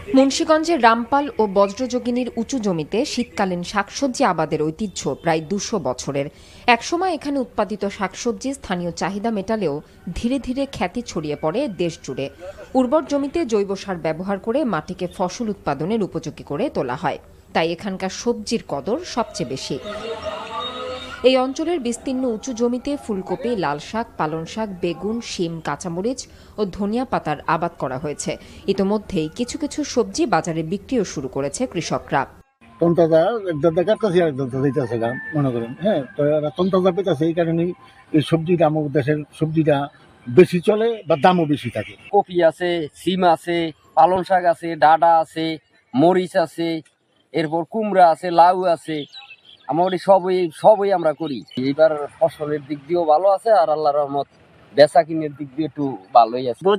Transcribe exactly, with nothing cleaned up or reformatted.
মুন্সিগঞ্জের রামপাল ও বজ্রযোগিনীর উঁচু জমিতে শীতকালীন শাকসবজি আবাদের ঐতিহ্য প্রায় দুশো বছরের। একসময় এখানে উৎপাদিত শাকসবজি স্থানীয় চাহিদা মেটালেও ধীরে ধীরে খ্যাতি ছড়িয়ে পড়ে দেশ জুড়ে। উর্বর জমিতে জৈব সার ব্যবহার করে মাটিকে ফসল উৎপাদনের উপযোগী করে তোলা হয়, তাই এখানকার সবজির কদর সবচেয়ে বেশি। এই অঞ্চলের বিস্তীর্ণ উঁচু জমিতে ফুলকপি, লাল শাক, পালং শাক, বেগুন, শিম, কাঁচামরিচ ও ধনিয়া পাতার আবাদ করা হয়েছে। ইতোমধ্যেই কিছু কিছু সবজি বাজারে বিক্রিও শুরু করেছে কৃষকরা। মনে করেন হ্যাঁ তন্তাজা পেতেছে, এই কারণেই এই সবজিটা আমাদের দেশের সবজিটা বেশি চলে বা দামও বেশি থাকে। কপি আছে, সিম আছে, পালং শাক আছে, ডাঁটা আছে, মরিচ আছে, এরপর কুমড়া আছে, লাউ আছে। আমরা সবই সবই আমরা করি। এইবার ফসলের দিক দিয়েও ভালো আছে, আর আল্লাহর রহমত বেচা কিনের দিক দিয়ে একটু ভালোই আছে।